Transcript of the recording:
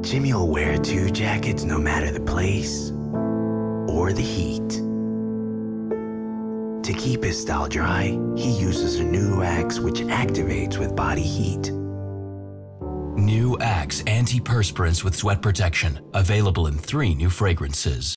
Jimmy will wear 2 jackets no matter the place or the heat. To keep his style dry, he uses a new Axe which activates with body heat. New Axe antiperspirants with sweat protection, available in 3 new fragrances.